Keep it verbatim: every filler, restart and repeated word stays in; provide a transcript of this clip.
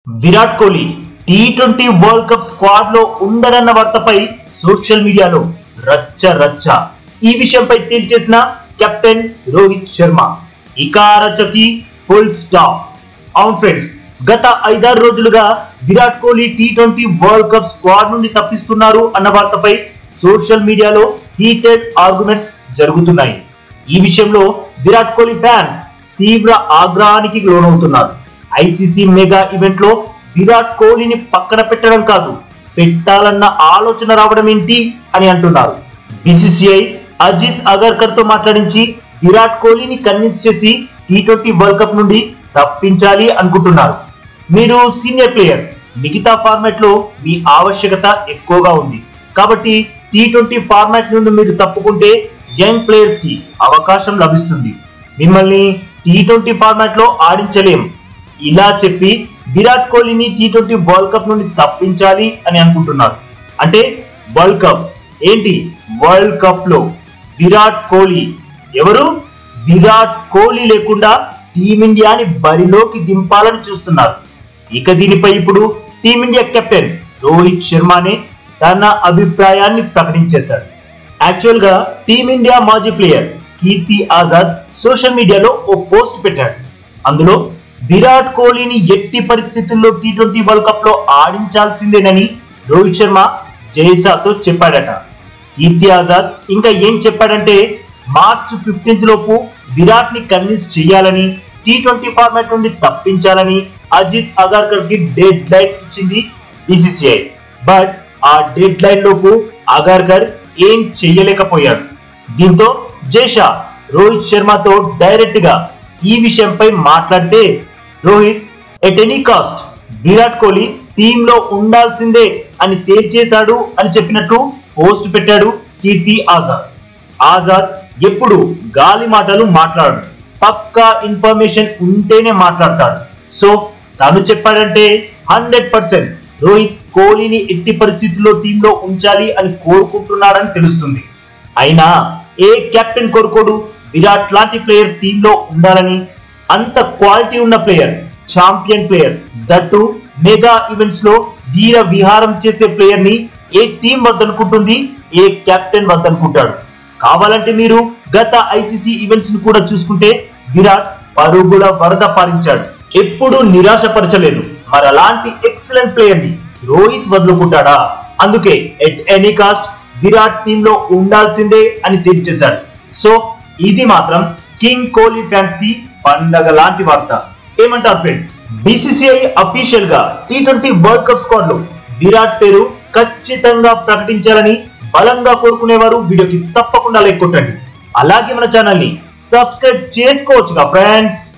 Virat Kohli T twenty world cup squad లో ఉండడన్న వార్తపై social మీడియాలో రచ్చ రచ్చ. ఈ విషయంపై తేల్చేసిన కెప్టెన్ రోహిత్ శర్మ. ఇక రచ్చకి ఫుల్ స్టాప్. అవును ఫ్రెండ్స్, గత ఐదారు రోజులుగా Virat Kohli T twenty world cup squad నుండి తప్పిస్తున్నారు అన్న వార్తపై సోషల్ మీడియాలో హీటెడ్ ఆర్గ్యుమెంట్స్ జరుగుతున్నాయి. ఈ విషయంలో విరాట్ కోహ్లీ ఫ్యాన్స్ తీవ్ర ఆగ్రహానికి లోనవుతున్నారు. ఐసీసీ మెగా ఈవెంట్ లో విరాట్ కోహ్లీని పక్కన పెట్టడం కాదు, పెట్టాలన్న ఆలోచన రావడం ఏంటి అని అంటున్నారు. బీసీసీఐ అజిత్ అగర్కర్ తో మాట్లాడించి విరాట్ కోహ్లీని కన్విన్స్ చేసి టీ ట్వంటీ వరల్డ్ కప్ నుండి తప్పించాలి అనుకుంటున్నారు. మీరు సీనియర్ ప్లేయర్, మిగతా ఫార్మాట్ లో మీ ఆవశ్యకత ఎక్కువగా ఉంది కాబట్టి టీ ట్వంటీ ఫార్మాట్ నుండి మీరు తప్పుకుంటే యంగ్ ప్లేయర్స్ కి అవకాశం లభిస్తుంది. మిమ్మల్ని టీ ట్వంటీ ఫార్మాట్ లో ఆడించలేం. ఇలా చెప్పి విరాట్ కోహ్లీని టీ ట్వంటీ వరల్డ్ కప్ నుండి తప్పించాలి అని అనుకుంటున్నారు. అంటే వరల్డ్ కప్ ఏంటి? వరల్డ్ కప్ లో విరాట్ కోహ్లీ ఎవరు? విరాట్ కోహ్లీ లేకుండా టీమిండియాని బరిలోకి దింపాలని చూస్తున్నారు. ఇక దీనిపై ఇప్పుడు టీమిండియా కెప్టెన్ రోహిత్ శర్మనే తన అభిప్రాయాన్ని ప్రకటించేశాడు. యాక్చువల్ గా టీమిండియా మాజీ ప్లేయర్ కీర్తి ఆజాద్ సోషల్ మీడియాలో ఓ పోస్ట్ పెట్టాడు. అందులో విరాట్ కోహ్లీని ఎట్టి పరిస్థితుల్లో టీ ట్వంటీ వరల్డ్ కప్ లో ఆడించాల్సిందేనని రోహిత్ శర్మ జైసాతో చెప్పాడట. కీర్తి ఆజాద్ ఇంకా ఏం చెప్పాడంటే, మార్చ్ ఫిఫ్టీన్త్ లోపు విరాట్ ని కన్విన్స్ చేయాలని, టీ ట్వంటీ ఫార్మాట్ నుండి తప్పించాలని అజిత్ అగర్కర్ కి డెడ్ లైన్ ఇచ్చింది బీసీసీఐ. బట్ ఆ డెడ్ లైన్ లోపు అగర్కర్ ఏం చెయ్యలేకపోయాడు. దీంతో జైషా రోహిత్ శర్మతో డైరెక్ట్ గా ఈ విషయంపై మాట్లాడితే, Rohit at any cost Virat Kohli team లో ఉండాల్సిందే అని తేల్చేశాడు అని చెప్పినట్టు పోస్ట్ పెట్టాడు కీర్తి ఆజాద్. ఆజాద్ ఎప్పుడు గాలి మాటలు మాట్లాడు, పక్కా ఇన్ఫర్మేషన్ ఉంటేనే మాట్లాడతాడు. సో తను చెప్పాడంటే హండ్రెడ్ పర్సెంట్ రోహిత్ కోహ్లీని ఎట్టి పరిస్థితుల్లో టీమ్ లో ఉంచాలి అని కోరుకుంటున్నాడని తెలుస్తుంది. అయినా ఏ కెప్టెన్ కోరుకోడు విరాట్ లాంటి ప్లేయర్ టీమ్ లో ఉండాలని? అంత క్వాలిటీ ఉన్న player, champion player, that mega events లో వీర విహారం చేసే ప్లేయర్ ని ఏ టీం వద్దనుకుంటుంది? ఏ కెప్టెన్ వద్దనుకుంటాడు? కావాలంటే మీరు గత ఐసీసీ ఈవెంట్స్ ని కూడా చూసుకుంటే విరాట్ పరుగుల వరద పారించాడు, ఎప్పుడు నిరాశపరచలేదు. మరి అలాంటి ఎక్సలెంట్ ప్లేయర్ ని రోహిత్ వదులుకుంటాడా? అందుకే at any cost Virat team లో ఉండాల్సిందే అని తేల్చేశాడు. సో ఇది మాత్రం కింగ్ కోహ్లీ ఫ్యాన్స్ కి పండగ లాంటి వార్త. ఏమంటారు ఫ్రెండ్స్? బీసీసీఐ అఫీషియల్ గా T twenty world cup squad లో విరాట్ పేరు ఖచ్చితంగా ప్రకటించాలని బలంగా కోరుకునేవారు వీడియోకి తప్పకుండా లైక్ కొట్టండి. అలాగే మన ఛానల్ ని సబ్స్క్రైబ్ చేసుకోవచ్చుగా ఫ్రెండ్స్.